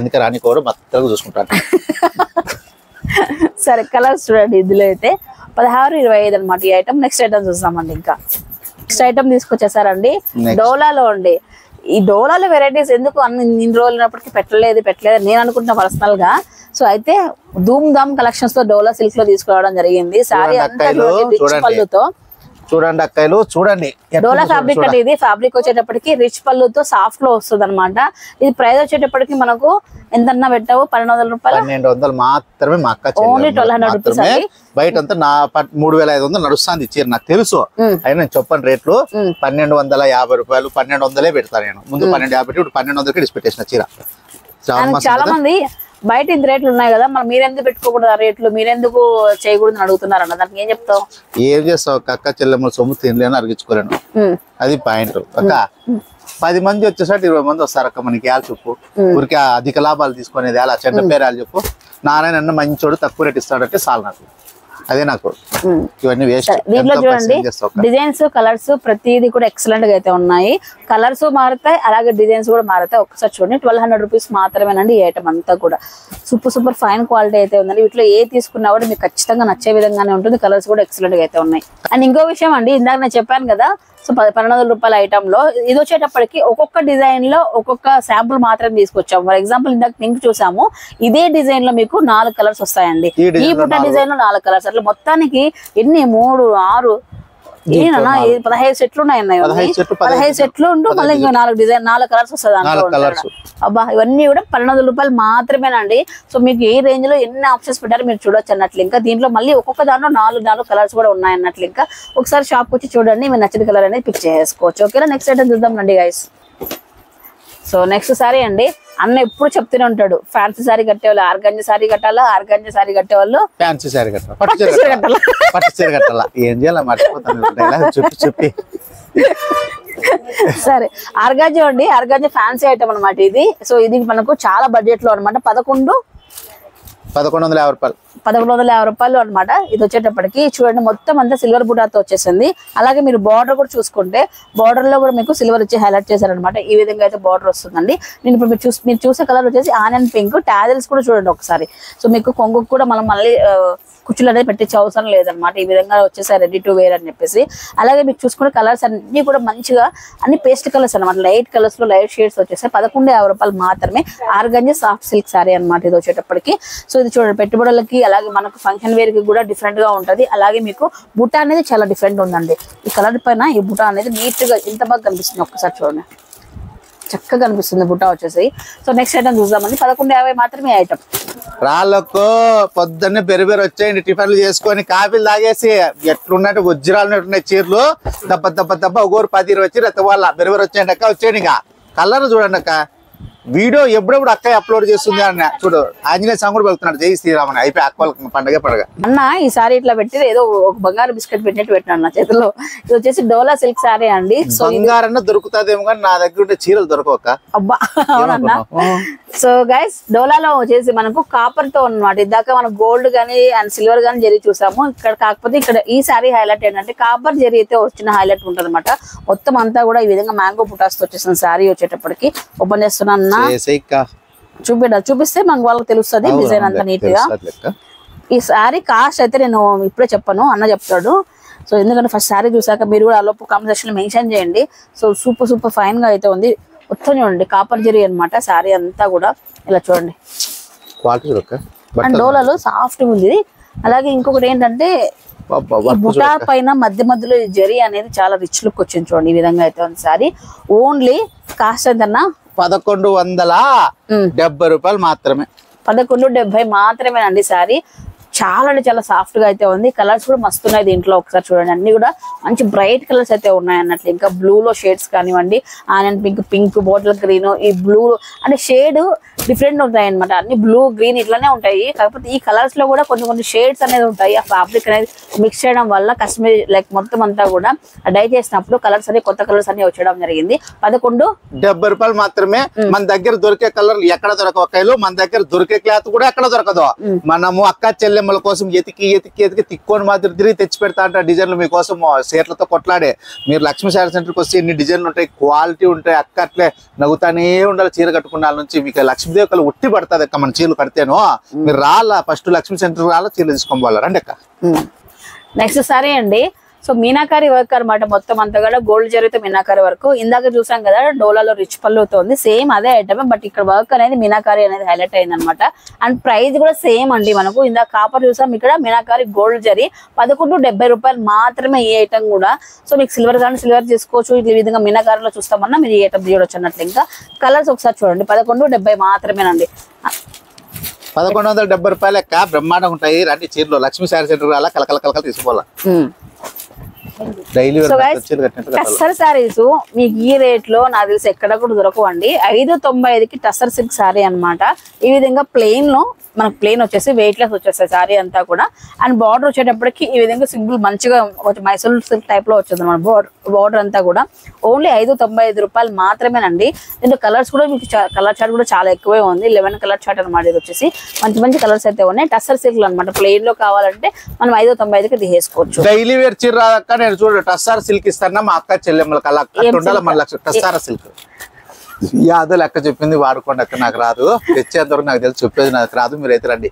సరే కలర్స్ చూడండి, ఇందులో అయితే పదహారు ఇరవై ఐదు అనమాట ఈ ఐటమ్. నెక్స్ట్ ఐటమ్ చూస్తామండి. ఇంకా నెక్స్ట్ ఐటమ్ తీసుకొచ్చేసారండి డోలాలో అండి. ఈ డోలాలో వెరైటీస్ ఎందుకు అన్ని ఇన్ని రోజులు ఉన్నప్పటికీ పెట్టలేదు పెట్టలేదు నేను అనుకుంటున్నా పర్సనల్ గా. సో అయితే ధూమ్ ధామ్ కలెక్షన్స్ తో డోలా సిల్క్ లో తీసుకురావడం జరిగింది. సారీ అంతా రిచ్ పళ్ళుతో చూడండి అక్కలు చూడండి డోలా ఫ్యాబ్రిక్ అంటే ఇది ఫ్యాబ్రిక్ వచ్చేటప్పటికి రిచ్ పళ్ళుతో సాఫ్ట్ లో వస్తుంది అనమాట. ఇది ప్రైస్ వచ్చేటప్పటికి మనకు ఎంతన్నా పెట్టావు పన్నెండు వందల రూపాయలు పన్నెండు వందలు మాత్రమే మా అక్క ఓన్లీ ట్వెల్వ్ హండ్రెడ్ రూపీస్ అండి. బయట అంతా నా మూడు వేల ఐదు వందలు నడుస్తుంది చీర నాకు తెలుసు. అయినా నేను చెప్పని రేట్లు పన్నెండు వందల యాభై రూపాయలు పన్నెండు వందలే పెడతాను నేను. ముందు పన్నెండు యాభై ఇప్పుడు పన్నెండు వందలకి డిస్పెట్టేసిన చీర. చాలా మంది బయట ఇంత రేట్లు ఉన్నాయి కదా మరి మీరెందుకు పెట్టుకోకూడదు ఆ రేట్లు, మీరెందుకు చేయకూడదు అని అడుగుతున్నారు అన్న. దానికి ఏం చెప్తావు? ఏం చేస్తావు అక్క చెల్లెమ్మ సొమ్ము తినలేను అరిగించుకోలేను, అది పాయింట్. అక్క పది మంది వచ్చేసరికి ఇరవై మంది వస్తారు అక్క మనకి యాలు చెప్పు. ఊరికి అధిక లాభాలు తీసుకునేది అలా చెడ్డ పేరాలు చెప్పు. నారాయణ అన్న మంచోడు తక్కువ రేట్ ఇస్తాడంటే చాలు నాకు, అదే నాకు. ఇవన్నీ వేస్ట్. దీంట్లో చూడండి డిజైన్స్ కలర్స్ ప్రతిదీ కూడా ఎక్సలెంట్ గా అయితే ఉన్నాయి. కలర్స్ మారుతాయి అలాగే డిజైన్స్ కూడా మారుతాయి. ఒకసారి చూడండి ట్వెల్వ్ హండ్రెడ్ రూపీస్ మాత్రమేనండి ఈ ఐటమ్ అంతా కూడా. సూపర్ సూపర్ ఫైన్ క్వాలిటీ అయితే ఉందండి. వీటిలో ఏ తీసుకున్నా కూడా మీకు ఖచ్చితంగా నచ్చే విధంగానే ఉంటుంది. కలర్స్ కూడా ఎక్సలెంట్ గా అయితే ఉన్నాయి. అండ్ ఇంకో విషయం అండి, ఇందాక నేను చెప్పాను కదా సో పది పన్నెండు వందల రూపాయల ఐటమ్ లో ఇది వచ్చేటప్పటికి ఒక్కొక్క డిజైన్ లో ఒక్కొక్క శాంపుల్ మాత్రం తీసుకొచ్చాము. ఫర్ ఎగ్జాంపుల్ ఇందాక పింక్ చూసాము, ఇదే డిజైన్ లో మీకు నాలుగు కలర్స్ వస్తాయండి. ఈ పుట్ట డిజైన్ లో నాలుగు కలర్స్, అట్లా మొత్తానికి ఎన్ని మూడు ఆరు ఏనా పదహైదు సెట్లు ఉన్నాయి. పదహైదు సెట్లు ఉంటూ మళ్ళీ ఇంకా నాలుగు డిజైన్ నాలుగు కలర్స్ వస్తుంది. అబ్బా ఇవన్నీ కూడా పన్నెండు వందల రూపాయలు మాత్రమేనండి. సో మీకు ఏ రేంజ్ లో ఎన్ని ఆప్షన్స్ పెట్టారో మీరు చూడొచ్చు అన్నట్లు. ఇంకా దీంట్లో మళ్ళీ ఒక్కొక్క దాంట్లో నాలుగు నాలుగు కలర్స్ కూడా ఉన్నాయి అన్నట్లు. ఇంకా ఒకసారి షాప్ వచ్చి చూడండి, మీరు నచ్చిన కలర్ అనేది పిక్ చేసుకోవచ్చు. ఓకేనా, నెక్స్ట్ ఐటమ్ చూద్దాం రండి గైస్. సో నెక్స్ట్ సారీ అండి, అన్న ఎప్పుడు చెప్తూనే ఉంటాడు ఫ్యాన్సీ సారీ కట్టేవాళ్ళు ఆర్గంజా సారీ కట్టాలా, ఆర్గంజా సారీ కట్టేవాళ్ళు ఫ్యాన్సీ సారీ కట్టాలి, పట్టు చీర కట్టాలా. ఏం చేయాలి మర్చిపోతాను చెప్పి చెప్పి. సరే ఆర్గాంజా అండి, ఆర్గాంజా ఫ్యాన్సీ ఐటమ్ అనమాట ఇది. సో ఇది మనకు చాలా బడ్జెట్ లో అనమాట. పదకొండు పదకొండు వందల యాభై రూపాయలు పదకొండు వందల యాభై రూపాయలు అనమాట. ఇది వచ్చేటప్పటికి చూడండి మొత్తం అంతా సిల్వర్ బుటాతో వచ్చేసింది. అలాగే మీరు బార్డర్ కూడా చూసుకుంటే బార్డర్ లో కూడా మీకు సిల్వర్ వచ్చి హైలైట్ చేశారనమాట. ఈ విధంగా అయితే బార్డర్ వస్తుందండి. నేను ఇప్పుడు మీరు చూసి మీరు చూసే కలర్ వచ్చేసి ఆనియన్ పింక్. టాజిల్స్ కూడా చూడండి ఒకసారి. సో మీకు కొంగు కూడా మనం మళ్ళీ కుచ్చులు అనేది పెట్టించే అవసరం లేదనమాట. ఈ విధంగా వచ్చేసారి రెడీ టు వేర్ అని చెప్పేసి. అలాగే మీకు చూసుకునే కలర్స్ అన్ని కూడా మంచిగా అన్ని పేస్ట్ కలర్స్ అనమాట. లైట్ కలర్స్ లో లైట్ షేడ్స్ వచ్చేసాయి. పదకొండు యాభై రూపాయలు మాత్రమే. ఆర్గంజా సాఫ్ట్ సిల్క్ సారీ అనమాట ఇది వచ్చేటప్పటికి. సో ఇది చూడండి పెట్టుబడులకి అలాగే మనకు ఫంక్షన్ వేర్ కి కూడా డిఫరెంట్ గా ఉంటది. అలాగే మీకు బుట్ట అనేది చాలా డిఫరెంట్ ఉందండి. ఈ కలర్ పైన ఈ బుట్ట అనేది నీట్ గా ఎంత బాగా కనిపిస్తుంది ఒక్కసారి చూడండి, చక్కగా కనిపిస్తుంది బుట్ట వచ్చేసి. సో నెక్స్ట్ ఐటమ్ చూద్దామండి. పదకొండు యాభై మాత్రమే ఐటమ్. రాళ్ళకు పొద్దున్నే బెరి బెరి వచ్చేయండి, టిఫిన్లు చేసుకొని కాఫీలు తాగేసి ఎట్లున్నట్టు వజ్రాలు ఉన్నాయి చీరలు. దెబ్బ దెబ్బ దెబ్బ ఒకరు పది ఇరవై చీర వాళ్ళ బెరి బెరి వచ్చేయండి అక్క, వచ్చేయండి. ఇక కలర్ చూడండి అక్క, వీడియో ఎప్పుడెప్పుడు అక్క అప్లోడ్ చేస్తుంది అన్న. చూడు ఆంజనేయ స్వామి కూడా వెళ్తున్నాడు, జై శ్రీరామని. అయిపోయి అక్క వాళ్ళకి పండగ పండగ. అన్న ఈ సారీ ఇట్లా పెట్టి ఏదో ఒక బంగారు బిస్కెట్ పెట్టినట్టు పెట్టినాడు నా చేతిలో. ఇది వచ్చేసి డోలా సిల్క్ సారీ అండి. బంగారన్న దొరుకుతుందేమో కానీ నా దగ్గర ఉంటే చీరలు దొరకవక్క. అబ్బా అవునన్నా. సో గైస్ డోలాలో వచ్చేసి మనకు కాపర్ తో అనమాట. ఇందాక మనం గోల్డ్ గానీ అండ్ సిల్వర్ గానీ జరీ చూసాము. ఇక్కడ కాకపోతే ఇక్కడ ఈ సారీ హైలైట్ ఏంటంటే కాపర్ జరీ అయితే వచ్చిన హైలైట్ ఉంటుంది అనమాట. మొత్తం అంతా కూడా ఈ విధంగా మ్యాంగో పుటాస్ తో వచ్చేసిన సారీ వచ్చేటప్పటికి. ఓపెన్ చేస్తున్నా చూపిడ చూపిస్తే మనకు వాళ్ళకి తెలుస్తుంది డిజైన్ అంతా నీట్ గా. ఈ సారీ కాస్ట్ అయితే నేను ఇప్పుడే చెప్పను, అన్న చెప్తాడు. సో ఎందుకంటే ఫస్ట్ సారీ చూసాక మీరు కూడా లోపు కామెంట్ సెక్షన్ లో మెన్షన్ చేయండి. సో సూపర్ సూపర్ ఫైన్ గా అయితే ఉంది. మొత్తం చూడండి కాపర్ జరీ అనమాట. సారీ అంతా కూడా ఇలా చూడండి, అండ్ డోలాలో సాఫ్ట్ ఉంది. అలాగే ఇంకొకటి ఏంటంటే ఈ బుటా పైన మధ్య మధ్యలో జరీ అనేది చాలా రిచ్ లుక్ వచ్చింది చూడండి. ఈ విధంగా అయితే ఉంది సారీ. ఓన్లీ కాస్ట్ ఎంతన్నా పదకొండు వందల డెబ్బై రూపాయలు మాత్రమే. పదకొండు డెబ్బై మాత్రమేనండి సారీ. చాలా అంటే చాలా సాఫ్ట్ గా అయితే ఉంది. కలర్స్ కూడా మస్తు ఉన్నాయి దీంట్లో. ఒకసారి చూడండి అన్ని కూడా మంచి బ్రైట్ కలర్స్ అయితే ఉన్నాయి అన్నట్లు. ఇంకా బ్లూ లో షేడ్స్ కానివ్వండి, onion pink, pink, bottle green, ఈ బ్లూ అంటే షేడ్ డిఫరెంట్ ఉంటాయి అనమాట. అన్ని బ్లూ గ్రీన్ ఇట్లానే ఉంటాయి. కాకపోతే ఈ కలర్స్ లో కూడా కొన్ని కొన్ని షేడ్స్ అనేది ఉంటాయి. ఆ ఫ్యాబ్రిక్ అనేది మిక్స్ చేయడం వల్ల కస్టమర్ లైక్ మొత్తం అంతా కూడా డై చేసినప్పుడు కలర్స్ అనేవి కొత్త కలర్స్ అనేవి వచ్చడం జరిగింది. పదకొండు డెబ్బై రూపాయలు మాత్రమే. మన దగ్గర దొరికే కలర్ ఎక్కడ దొరకవు, మన దగ్గర దొరికే క్లాత్ కూడా ఎక్కడ దొరకదు. మనము అక్క చెల్లెమ్మల కోసం ఎతికి ఎతికి ఎతికి తిక్కొని మాత్రం తిరిగి తెచ్చి పెడతా అంట డిజైన్లు మీకోసం సీట్లతో కొట్లాడే. మీరు లక్ష్మీ శారీ సెంటర్కి వస్తే ఎన్ని డిజైన్లు ఉంటాయి, క్వాలిటీ ఉంటాయి. అక్క అట్లే నవ్వుతానే ఉండాలి చీర కట్టుకున్న నుంచి. మీకు లక్ష్మీదేవి కలు ఉట్టి పడుతుంది అక్క మన చీరలు కడితేను. మీరు రాలా ఫస్ట్ లక్ష్మీ సెంటర్ రాలా చీరలు తీసుకోవాలి రండి అక్క. నెక్స్ట్ సారీ అండి. సో మీనాకారి వర్క్ అనమాట మొత్తం అంతా కూడా గోల్డ్ జరీతో మీనాకారి వర్క్. ఇందాక చూసాం కదా డోలాలో రిచ్ పళ్ళుతో ఉంది, సేమ్ అదే ఐటమ్, బట్ ఇక్కడ వర్క్ అనేది మీనాకారి అనేది హైలైట్ అయింది అనమాట. అండ్ ప్రైస్ కూడా సేమ్ అండి. మనకు ఇందాక కాపర్ చూసాం, ఇక్కడ మీనాకారి గోల్డ్ జరీ పదకొండు డెబ్బై రూపాయలు మాత్రమే ఈ ఐటమ్ కూడా. సో మీకు సిల్వర్ కానీ సిల్వర్ తీసుకోవచ్చు, ఈ విధంగా మీనాకారిలో చూస్తామన్నా మీరు ఈ ఐటమ్ తీయవచ్చు అన్నట్లు. ఇంకా కలర్స్ ఒకసారి చూడండి, పదకొండు డెబ్బై మాత్రమేనండి. పదకొండు వందల డెబ్బై రూపాయలు లెక్క బ్రహ్మాండంగా ఉంటాయి. రండి చీరలో లక్ష్మీ శారీ సెంటర్ అలా కలకల కలకల తీసుకోవాలా. డైలీ టస్సర్ శారీస్ మీకు ఈ రేట్ లో నాకు తెలిసి ఎక్కడ కూడా దొరకవండి. ఐదు తొంభై ఐదుకి టస్సర్ సిల్క్ శారీ అనమాట. ఈ విధంగా ప్లెయిన్ లో మనకు ప్లెయిన్ వచ్చేసి వెయిట్ లెస్ వచ్చేస్తాయి శారీ అంతా కూడా. అండ్ బార్డర్ వచ్చేటప్పటికి ఈ విధంగా సింపుల్ మంచిగా మైసూర్ సిల్క్ టైప్ లో వచ్చేది అనమాట బార్డర్ బార్డర్ అంతా కూడా. ఓన్లీ ఐదు తొంభై ఐదు రూపాయలు మాత్రమేనండి. దీంట్లో కలర్స్ కూడా మీకు కలర్ చార్ట్ కూడా చాలా ఎక్కువే ఉంది, లెవెన్ కలర్ చార్ట్ అనమాట. ఇది వచ్చేసి మంచి మంచి కలర్స్ అయితే ఉన్నాయి. టస్సర్ సిల్క్ అనమాట, ప్లెయిన్ లో కావాలంటే మనం ఐదు తొంభై ఐదుకి తీసేసుకోవచ్చు. డైలీ వేర్ చీర రాక నేను చూడు టస్సార్ సిల్క్ ఇస్తానా మా అక్క చెల్లెమ్మలకి అలా ఉండాలి. మన లక్ష టస్సార సిల్క్ యాదో లెక్క చెప్పింది వాడుకోండి అక్క, నాకు రాదు. తెచ్చేంతవరకు నాకు తెలిసి చెప్పేది నాకు రాదు, మీరైతే రండి.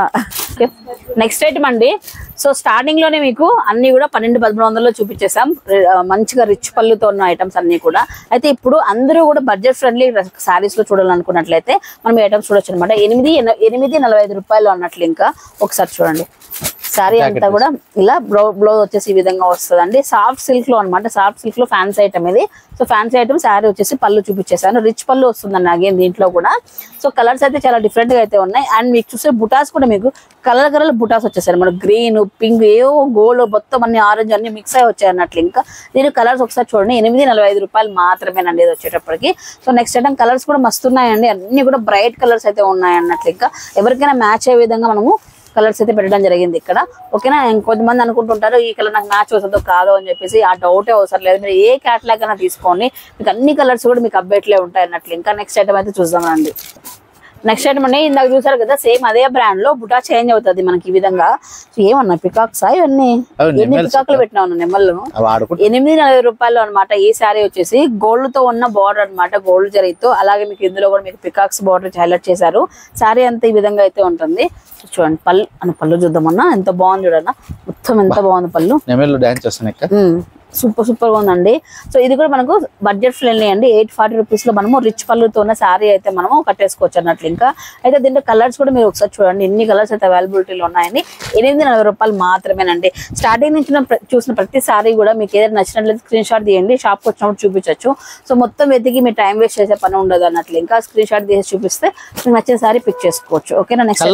నెక్స్ట్ ఐటమ్ అండి. సో స్టార్టింగ్ లోనే మీకు అన్ని కూడా పన్నెండు పదమూడు వందల్లో చూపించేసాం, మంచిగా రిచ్ పళ్ళుతో ఉన్న ఐటమ్స్ అన్ని కూడా. అయితే ఇప్పుడు అందరూ కూడా బడ్జెట్ ఫ్రెండ్లీ శారీస్ లో చూడాలనుకున్నట్లయితే మనం ఐటమ్స్ చూడొచ్చు అనమాట. ఎనిమిది ఎనిమిది నలభై ఐదు రూపాయలు అన్నట్లు. ఇంకా ఒకసారి చూడండి, శారీ అంతా కూడా ఇలా బ్లౌ బ్లౌజ్ వచ్చేసి ఈ విధంగా వస్తుందండి. సాఫ్ట్ సిల్క్ లో అనమాట, సాఫ్ట్ సిల్క్ లో ఫ్యాన్సీ ఐటమ్ ఇది. సో ఫ్యాన్సీ ఐటమ్ శారీ వచ్చేసి పళ్ళు చూపించేసాను, రిచ్ పళ్ళు వస్తుందండి అగేన్ దీంట్లో కూడా. సో కలర్స్ అయితే చాలా డిఫరెంట్ గా అయితే ఉన్నాయి. అండ్ మీకు చూసే బుటాస్ కూడా మీకు కలర్ కలర్ బుటాస్ వచ్చేసారు మన గ్రీన్ పింక్ ఏవో గోల్డ్ మొత్తం అన్ని ఆరెంజ్ అన్ని మిక్స్ అయి వచ్చాయి అన్నట్లు. ఇంకా దీని కలర్స్ ఒకసారి చూడండి, ఎనిమిది నలభై ఐదు రూపాయలు మాత్రమేనండి ఇది వచ్చేటప్పటికి. సో నెక్స్ట్ ఐటమ్ కలర్స్ కూడా మస్తు ఉన్నాయండి, అన్ని కూడా బ్రైట్ కలర్స్ అయితే ఉన్నాయి అన్నట్లు. ఇంకా ఎవరికైనా మ్యాచ్ అయ్యే విధంగా మనము కలర్స్ అయితే పెట్టడం జరిగింది ఇక్కడ. ఓకేనా, ఇంకొంతమంది అనుకుంటుంటారు ఈ కలర్ నాకు మ్యాచ్ వస్తుందో కాదో అని చెప్పేసి, ఆ డౌటే అవసరం లేదు. మీరు ఏ క్యాటలాగ్ అయినా తీసుకోండి, మీకు అన్ని కలర్స్ కూడా మీకు అప్డేట్లే ఉంటాయి అన్నట్లు. ఇంకా నెక్స్ట్ ఐటమ్ అయితే చూద్దామండి. నెక్స్ట్ ఐటమ్ అండి, ఇందాక చూసారు కదా సేమ్ అదే బ్రాండ్ లో బుటా చేంజ్ అవుతుంది మనకి ఈ విధంగా. ఏమన్నా పికాక్స్ ఇవన్నీ ఎన్ని పికాక్లు పెట్టినా నెమ్మలు ఎనిమిది నలభై రూపాయలు అనమాట. ఈ శారీ వచ్చేసి గోల్డ్ తో ఉన్న బార్డర్ అనమాట, గోల్డ్ జరీతో. అలాగే మీకు ఇందులో కూడా మీకు పికాక్స్ బార్డర్ హైలైట్ చేశారు. శారీ అంతా ఈ విధంగా అయితే ఉంటుంది. చూడండి పళ్ళు అని పళ్ళు చూద్దామన్నా, ఎంత బాగుంది చూడన్నా, మొత్తం ఎంత బాగుంది పళ్ళు. డాన్స్ చేస్తాను, సూపర్ సూపర్ గా ఉందండి. సో ఇది కూడా మనకు బడ్జెట్ ఫ్రెండ్లీ అండి. ఎయిట్ ఫార్టీ రూపీస్ లో మనము రిచ్ పళ్ళుతో ఉన్న శారీ అయితే మనము కట్టేసుకోవచ్చు అన్నట్లు. ఇంకా అయితే దీంట్లో కలర్స్ కూడా మీరు ఒకసారి చూడండి, ఎన్ని కలర్స్ అయితే అవైలబిలిటీలో ఉన్నాయని. ఎనిమిది నలభై రూపాయలు మాత్రమేనండి. స్టార్టింగ్ నుంచి చూసిన ప్రతి శారీ కూడా మీకు ఏదైనా నచ్చినట్లయితే స్క్రీన్ షాట్ తీయండి, షాప్కి వచ్చినప్పుడు చూపించవచ్చు. సో మొత్తం వెతికి మీరు టైం వేస్ట్ చేసే పని ఉండదు అన్నట్లు. ఇంకా స్క్రీన్ షాట్ తీసి చూపిస్తే మీకు నచ్చిన శారీ పిక్ చేసుకోవచ్చు. ఓకేనా, నెక్స్ట్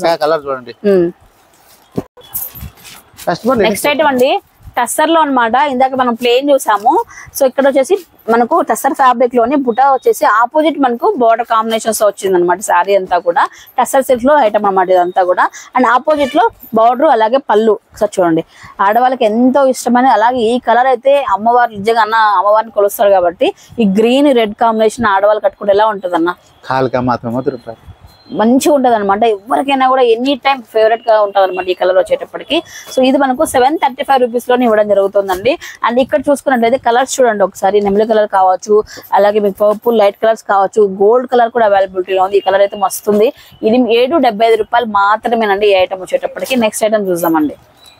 నెక్స్ట్ ఐటమ్ అండి టస్సర్ లో అనమాట. ఇందాక మనం ప్లేన్ చూసాము. సో ఇక్కడ వచ్చేసి మనకు టస్సర్ ఫ్యాబ్రిక్ లోని బుటా వచ్చేసి ఆపోజిట్ మనకు బోర్డర్ కాంబినేషన్స్ వచ్చింది అనమాట. శారీ అంతా కూడా టస్సర్ సిల్క్ లో ఐటమ్ అనమాట ఇదంతా కూడా. అండ్ ఆపోజిట్ లో బార్డర్ అలాగే పళ్ళు ఒకసారి చూడండి, ఆడవాళ్ళకి ఎంతో ఇష్టమని. అలాగే ఈ కలర్ అయితే అమ్మవారు నిజంగా అన్న అమ్మవారిని కొలుస్తారు కాబట్టి ఈ గ్రీన్ రెడ్ కాంబినేషన్ ఆడవాళ్ళు కట్టుకుంటే ఎలా ఉంటుంది అన్న, మంచిగా ఉంటది అనమాట. ఎవరికైనా కూడా ఎనీ టైం ఫేవరెట్ గా ఉంటది అనమాట ఈ కలర్ వచ్చేటప్పటికి. సో ఇది మనకు సెవెన్ థర్టీ ఫైవ్ రూపీస్ లోనే ఇవ్వడం జరుగుతుందండి. అండ్ ఇక్కడ చూసుకున్నట్లయితే కలర్స్ చూడండి ఒకసారి, నెమలి కలర్ కావచ్చు, అలాగే మీకు పర్పుల్ లైట్ కలర్స్ కావచ్చు, గోల్డ్ కలర్ కూడా అవైలబిలిటీలో ఉంది. ఈ కలర్ అయితే మస్తుంది. ఇది ఏడు డెబ్బై ఐదు రూపాయలు మాత్రమేనండి ఈ ఐటమ్ వచ్చేటప్పటికి. నెక్స్ట్ ఐటమ్ చూద్దామండి.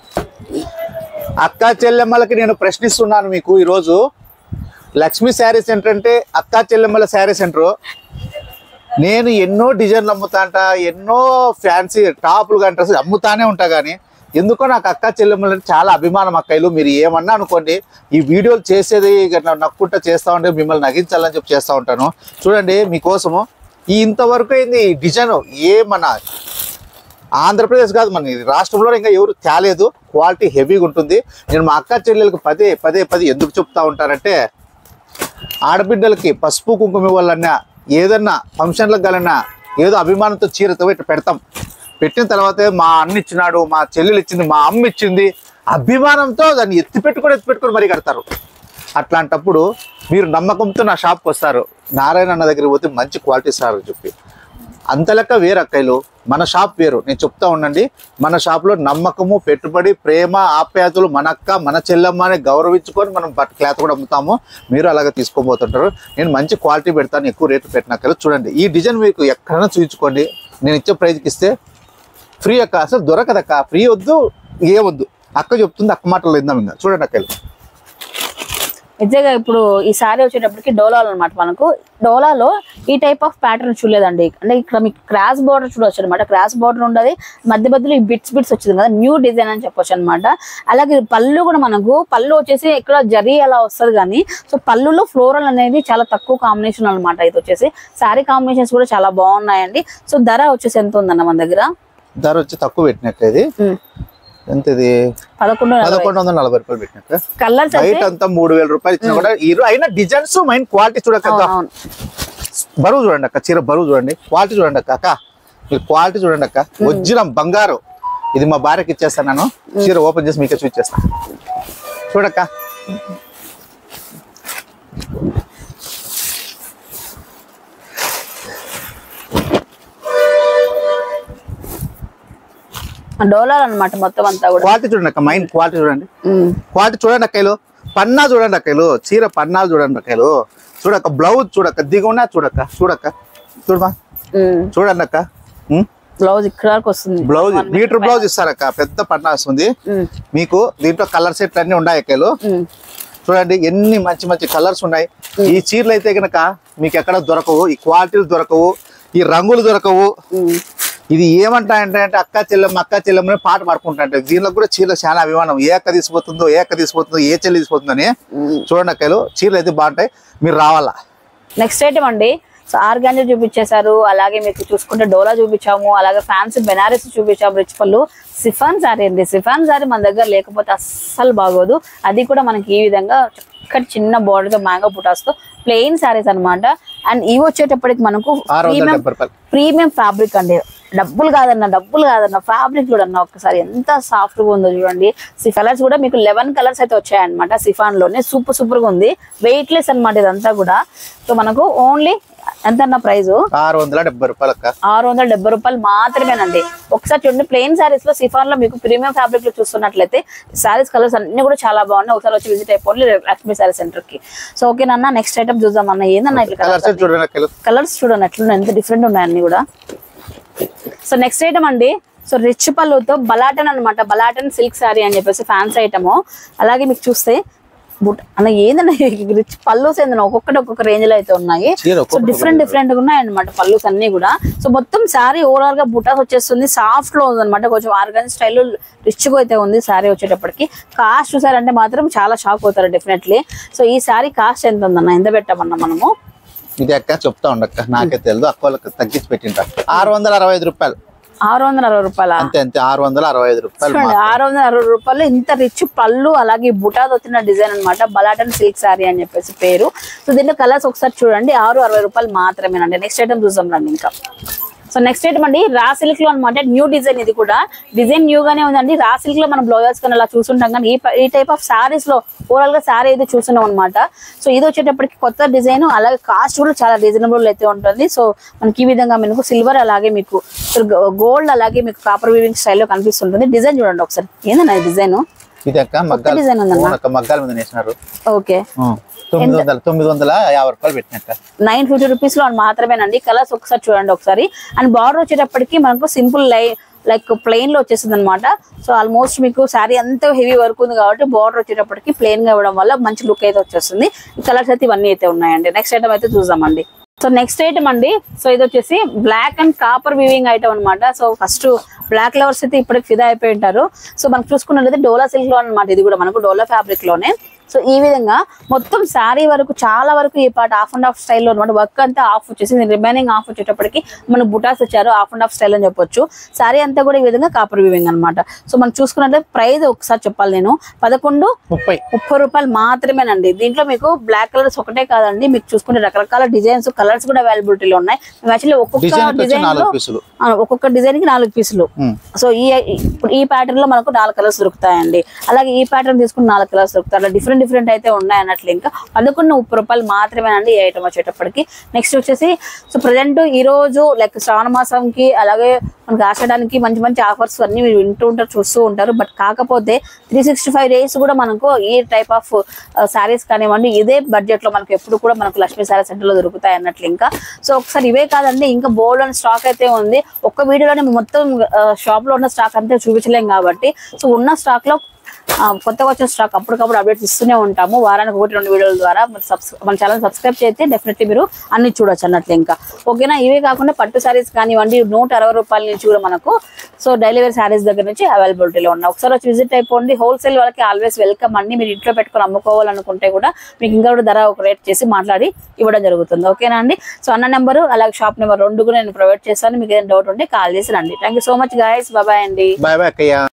అక్క చెల్లెమ్మలకి నేను ప్రశ్నిస్తున్నాను మీకు ఈ రోజు, లక్ష్మీ శారీ సెంటర్ అంటే అక్క చెల్లెమ్మల శారీ సెంటర్. నేను ఎన్నో డిజైన్లు అమ్ముతా అంట, ఎన్నో ఫ్యాన్సీ టాపులు గంట అమ్ముతానే ఉంటా, కానీ ఎందుకో నాకు అక్క చెల్లెమ్మలంటే చాలా అభిమానం అక్కయ్యలు. మీరు ఏమన్నా అనుకోండి, ఈ వీడియోలు చేసేది నక్కుంటా చేస్తూ ఉంటే మిమ్మల్ని నగించాలని చెప్పి చేస్తూ ఉంటాను. చూడండి మీకోసము ఈ ఇంతవరకు అయింది ఈ డిజైన్ ఏ మన ఆంధ్రప్రదేశ్ కాదు మన రాష్ట్రంలో ఇంకా ఎవరు తేలేదు. క్వాలిటీ హెవీగా ఉంటుంది. నేను మా అక్క చెల్లెలకు పదే పదే పదే ఎందుకు చెప్తా ఉంటానంటే, ఆడబిడ్డలకి పసుపు కుంకుమ ఇవ్వాలన్నా ఏదన్నా ఫంక్షన్లకు గలన్నా ఏదో అభిమానంతో చీరతో ఇట్లా పెడతాం. పెట్టిన తర్వాత మా అన్న ఇచ్చినాడు, మా చెల్లెలు ఇచ్చింది, మా అమ్మ ఇచ్చింది, అభిమానంతో దాన్ని ఎత్తి పెట్టుకొని ఎత్తి పెట్టుకొని మరీ కడతారు. అట్లాంటప్పుడు మీరు నమ్మకంతో నా షాప్కి వస్తారు, నారాయణ అన్న దగ్గరికి పోతే మంచి క్వాలిటీ సార్ అని చెప్పి. అంత లెక్క వేరు అక్కయ్యలు, మన షాప్ వేరు. నేను చెప్తా ఉండండి, మన షాప్లో నమ్మకము, పెట్టుబడి, ప్రేమ, ఆప్యాయతలు, మన అక్క మన చెల్లెమ్మని గౌరవించుకొని మనం బట్ క్లాత్ కూడా అమ్ముతాము. మీరు అలాగే తీసుకోబోతుంటారు. నేను మంచి క్వాలిటీ పెడతాను, ఎక్కువ రేటు పెట్టినాక. చూడండి ఈ డిజైన్ మీకు ఎక్కడైనా చూపించుకోండి, నేను ఇచ్చే ప్రైజ్కి ఇస్తే ఫ్రీ అక్క, అసలు దొరకదక్క, ఫ్రీ వద్దు ఏ వద్దు, అక్క చెప్తుంది, అక్క మాటలు విందాం ఇంకా. చూడండి అక్కలు నిజంగా ఇప్పుడు ఈ సారీ వచ్చేటప్పటికి డోలాలో అనమాట. మనకు డోలాలో ఈ టైప్ ఆఫ్ ప్యాటర్న్ చూడలేదండి. అంటే ఇక్కడ మీకు క్రాస్ బార్డర్ చూడవచ్చు అనమాట. క్రాస్ బార్డర్ ఉండదు, మధ్య మధ్యలో ఈ బిట్స్ బిట్స్ వచ్చింది కదా, న్యూ డిజైన్ అని చెప్పొచ్చు అనమాట. అలాగే పళ్ళు కూడా మనకు పళ్ళు వచ్చేసి ఇక్కడ జరీ అలా వస్తుంది కానీ, సో పళ్ళులో ఫ్లోరల్ అనేది చాలా తక్కువ కాంబినేషన్ అనమాట. ఇది వచ్చేసి సారీ కాంబినేషన్స్ కూడా చాలా బాగున్నాయండి. సో ధర వచ్చేసి ఎంత ఉందన్న మన దగ్గర? ధర వచ్చి తక్కువ పెట్టినట్టు ఇది ఎంత, ఇది పదకొండు పదకొండు వందల నలభై రూపాయలు పెట్టినట్టు. కలర్స్ బయట అంతా మూడు వేల రూపాయలు ఇచ్చిన కూడా హీరో అయినా డిజైన్స్ మైన్ క్వాలిటీ చూడక, బరువు చూడండి అక్క, చీర బరువు చూడండి, క్వాలిటీ చూడండి అక్క. అక్క మీరు క్వాలిటీ చూడండి అక్క, వజ్రం బంగారు. ఇది మా భార్యకి ఇచ్చేస్తాను నేను. చీర ఓపెన్ చేసి మీకే చూపించేస్తాను చూడక్క. డోలార్ అనమాట మొత్తం అంతా కూడా. క్వాలిటీ చూడండి అక్క, మైండ్ క్వాలిటీ చూడండి, క్వాలిటీ చూడండి అక్కలు. పన్నా చూడండి అక్కలు, చీర పన్నాలు చూడండి అక్కలు. చూడక్క బ్లౌజ్ చూడక్క, దిగున్నా చూడక్క, చూడక్క చూడమా చూడండి అక్క. బ్లౌజ్ ఇక్కడ వస్తుంది, బ్లౌజ్ మీటర్ బ్లౌజ్ ఇస్తారక్క, పెద్ద పన్నా వస్తుంది మీకు. దీంట్లో కలర్ సెట్ అన్ని ఉన్నాయి అక్కలు. చూడండి ఎన్ని మంచి మంచి కలర్స్ ఉన్నాయి. ఈ చీరలు అయితే కనుక మీకు ఎక్కడ దొరకవు, ఈ క్వాలిటీలు దొరకవు, ఈ రంగులు దొరకవు. ఇది ఏమంటాయంటే అంటే అక్క చెల్లెమ్మ అక్క చెల్లెమ్మ పాట పాడుకుంటాంటే, దీనిలో కూడా చీరలు చాలా అభిమానం. ఏ అక్క తీసిపోతుందో, ఏ అక్క తీసిపోతుందో, ఏ చెల్లి తీసిపోతుందో అని. చూడండి అక్కలు, చీరలు అయితే బాగుంటాయి, మీరు రావాలా. నెక్స్ట్ ఐటమ్ అండి, సో ఆర్గాంజా చూపించేశారు, అలాగే మీకు చూసుకుంటే డోలా చూపించాము, అలాగే ఫ్యాన్సీ బెనారస్ చూపించాము, రిచ్ పళ్ళు. సిఫాన్ సారీ అండి, సిఫాన్ సారీ మన దగ్గర లేకపోతే అస్సలు బాగోదు. అది కూడా మనకి ఈ విధంగా చక్కటి చిన్న బోర్డర్ తో మ్యాంగో పుటాస్తో ప్లెయిన్ సారీస్ అనమాట. అండ్ ఇవి వచ్చేటప్పటికి మనకు ప్రీమియం ప్రీమియం ఫ్యాబ్రిక్ అండి. డబ్బులు కాదన్న డబ్బులు కాదన్న ఫ్యాబ్రిక్ కూడా అన్న ఒక్కసారి ఎంత సాఫ్ట్ గా ఉందో చూడండి. కలర్స్ కూడా మీకు లెవెన్ కలర్స్ అయితే వచ్చాయన్నమాట. సిఫాన్ లోనే సూపర్ సూపర్ గా ఉంది, వెయిట్ లెస్ అనమాట ఇదంతా కూడా. సో మనకు ఓన్లీ ఎంత అన్న ప్రైస్? ఆరు వందల డెబ్బై రూపాయలు ఆరు వందల డెబ్బై రూపాయలు మాత్రమేనండి. ఒకసారి చూడండి, ప్లెయిన్ సారీస్ లో సిఫాన్ లో మీకు ప్రీమియం ఫ్యాబ్రిక్ లో చూస్తున్నట్లయితే సారీస్ కలర్స్ అన్ని కూడా చాలా బాగున్నాయి. ఒకసారి వచ్చి విజిట్ అయిపోండి లక్ష్మీ సారీ సెంటర్ కి. సో ఓకేనన్నా, నెక్స్ట్ ఐటమ్ చూద్దాం అన్న. ఏందన్నా ఇట్లా కలర్స్ చూడండి ఎట్లా ఎంత డిఫరెంట్ ఉన్నాయి అన్ని కూడా. సో నెక్స్ట్ ఐటమ్ అండి, సో రిచ్ పళ్ళుతో బలాటన్ అనమాట. బలాటన్ సిల్క్ సారీ అని చెప్పేసి ఫ్యాన్సీ ఐటమ్. అలాగే మీకు చూస్తే బుట్ అన్న ఏందన్నా రిచ్ పల్లూస్ ఏందన్నా ఒక్కొక్కటి ఒక్కొక్క రేంజ్ లో అయితే ఉన్నాయి. సో డిఫరెంట్ డిఫరెంట్ గా ఉన్నాయి అనమాట పల్లూస్ అన్ని కూడా. సో మొత్తం సారీ ఓవరాల్ గా బుటాస్ వచ్చేస్తుంది, సాఫ్ట్ లో ఉంది అనమాట. కొంచెం ఆర్గానిక్ స్టైల్లో రిచ్ గా అయితే ఉంది సారీ వచ్చేటప్పటికి. కాస్ట్ చూసారంటే మాత్రం చాలా షాక్ అవుతారు డెఫినెట్లీ. సో ఈ సారీ కాస్ట్ ఎంత ఉందన్న, ఎంత పెట్టామన్నా మనము? ఇది అక్క చెప్తా ఉండక్క, నాకే తెలియదు, అక్క వాళ్ళకి తగ్గించి పెట్టింట. ఆరు వందల అరవై ఐదు రూపాయలు ఆరు వందల అరవై రూపాయలు అంతే అంతే ఆరు వందల అరవై ఐదు రూపాయలు ఆరు వందల అరవై రూపాయలు ఇంత రిచ్ పళ్ళు, అలాగే బుటాతో వచ్చిన డిజైన్ అనమాట. బలాటన్ సిల్క్ సారీ అని చెప్పేసి పేరు. సో దీంట్లో కలర్స్ ఒకసారి చూడండి, ఆరు అరవై రూపాయలు మాత్రమేనండి. నెక్స్ట్ ఐటమ్ చూద్దాం రండి ఇంకా. సో నెక్స్ట్ ఐటమ్ అండి, రా సిల్క్ లో అనమాట. న్యూ డిజైన్, ఇది కూడా డిజైన్ న్యూ గానే ఉందండి. రా సిల్క్ లో మనం బ్లౌజెస్ కానీ అలా చూస్తుంటాం, కానీ ఈ టైప్ ఆఫ్ సారీస్ లో ఓవరాల్ గా సారీ అయితే చూస్తున్నాం అనమాట. సో ఇది వచ్చేటప్పటికి కొత్త డిజైన్, అలాగే కాస్ట్ కూడా చాలా రీజనబుల్ అయితే ఉంటుంది. సో మనకి ఈ విధంగా మీకు సిల్వర్, అలాగే మీకు గోల్డ్, అలాగే మీకు కాపర్ వీవింగ్ స్టైల్లో కనిపిస్తుంటుంది. డిజైన్ చూడండి ఒకసారి, ఏందన్నా ఈ డిజైన్? ఇది అక్క డిజైన్ ఉందన్న, మగ్గాల మీద వేసినారు. ఓకే, తొమ్మిది వందల తొమ్మిది వందల యాభై రూపాయలు పెట్టినట్ట, నైన్ ఫిఫ్టీ రూపీస్ లో మాత్రమేనండి. కలర్స్ ఒకసారి చూడండి ఒకసారి. అండ్ బార్డర్ వచ్చేటప్పటికి మనకు సింపుల్ లై లైక్ ప్లెయిన్ లో వచ్చేసింది అనమాట. సో ఆల్మోస్ట్ మీకు శారీ అంతా హెవీ వర్క్ ఉంది కాబట్టి బార్డర్ వచ్చేటప్పటికి ప్లెయిన్ గా ఇవ్వడం వల్ల మంచి లుక్ అయితే వచ్చేస్తుంది. ఈ కలర్స్ అయితే ఇవన్నీ అయితే ఉన్నాయండి. నెక్స్ట్ ఐటమ్ అయితే చూద్దామండి. సో నెక్స్ట్ ఐటమ్ అండి, సో ఇది వచ్చేసి black and copper weaving item అనమాట. సో ఫస్ట్ బ్లాక్ లవర్స్ అయితే ఇప్పటికి ఫిదా అయిపోయి ఉంటారు. సో మనకు చూసుకున్నట్లయితే డోలా సిల్క్ లో అనమాట. ఇది కూడా మనకు డోలా ఫ్యాబ్రిక్ లోనే. సో ఈ విధంగా మొత్తం శారీ వరకు చాలా వరకు ఈ పార్ట్ హాఫ్ అండ్ హాఫ్ స్టైల్లో అనమాట. వర్క్ అంతా ఆఫ్ వచ్చేసి రిమైనింగ్ ఆఫ్ వచ్చేటప్పటికి మన బుటాస్ వచ్చారు, హాఫ్ అండ్ హాఫ్ స్టైల్ అని చెప్పొచ్చు. శారీ అంతా కూడా ఈ విధంగా కాపర్ వీవింగ్ అనమాట. సో మనం చూసుకున్నట్లయితే ప్రైస్ ఒకసారి చెప్పాలి నేను, పదకొండు ముప్పై ముప్పై రూపాయలు మాత్రమేనండి. దీంట్లో మీకు బ్లాక్ కలర్స్ ఒకటే కాదండి, మీకు చూసుకుంటే రకరకాల డిజైన్స్ కలర్స్ కూడా అవైలబిలిటీలో ఉన్నాయి. యాక్చువల్లీ ఒక్కొక్క డిజైన్ ఒక్కొక్క డిజైన్ కి నాలుగు పీసులు. సో ఈ ఈ ప్యాటర్న్ లో మనకు నాలుగు కలర్స్ దొరుకుతాయండి. అలాగే ఈ ప్యాటర్న్ తీసుకుని నాలుగు కలర్స్ దొరుకుతాయి. అలా డిఫరెంట్ డిఫరెంట్ అయితే ఉన్నాయి అన్నట్లు. ఇంకా పదకొండు ముప్పై రూపాయలు మాత్రమేనండి ఈ ఐటమ్ వచ్చేటప్పటికి. నెక్స్ట్ వచ్చేసి సో ప్రజెంట్ ఈ రోజు లైక్ శ్రావణ మాసంకి అలాగే మనకి ఆషాఢానికి మంచి మంచి ఆఫర్స్ అన్ని మీరు వింటూ ఉంటారు, చూస్తూ ఉంటారు. బట్ కాకపోతే త్రీ సిక్స్టీ ఫైవ్ డేస్ కూడా మనకు ఈ టైప్ ఆఫ్ శారీస్ కానివ్వండి ఇదే బడ్జెట్ లో మనకు ఎప్పుడు కూడా మనకు లక్ష్మీ శారీ సెంటర్ లో దొరుకుతాయి అన్నట్లు. ఇంకా సో ఒకసారి ఇవే కాదండి, ఇంకా బోల్డ్ అండ్ స్టాక్ అయితే ఉంది. ఒక్క వీడియోలోనే మొత్తం షాప్ లో ఉన్న స్టాక్ అంతా చూపించలేం కాబట్టి సో ఉన్న స్టాక్ లో కొత్తగా వచ్చిన స్టాక్ అప్పటికప్పుడు అప్డేట్స్ ఇస్తూనే ఉంటాము, వారానికి ఒకటి రెండు వీడియోల ద్వారా. మన ఛానల్ సబ్స్క్రైబ్ చేస్తే డెఫినెట్లీ మీరు అన్ని చూడొచ్చు అన్నట్లు. ఇంకా ఓకేనా, ఇవే కాకుండా పట్టు శారీస్ కానివ్వండి నూట అరవై రూపాయల నుంచి కూడా మనకు సో డైలీ వేర్ శారీస్ దగ్గర నుంచి అవైలబిలిటీలో ఉన్నాయి. ఒకసారి వచ్చి విజిట్ అయిపోండి. హోల్సేల్ వాళ్ళకి ఆల్వేస్ వెల్కమ్ అండి. మీరు ఇంట్లో పెట్టుకొని అమ్ముకోవాలనుకుంటే కూడా మీకు ఇంకా కూడా ధర ఒక రేట్ చేసి మాట్లాడి ఇవ్వడం జరుగుతుంది. ఓకేనా అండి. సో అన్న నెంబరు అలాగే షాప్ నెంబర్ రెండు కూడా నేను ప్రొవైడ్ చేస్తాను. మీకు ఏదైనా డౌట్ ఉంటే కాల్ చేసి రండి. Thank you so much guys. Bye అండి. బాయ్ బాయ్ అక్కయ్య.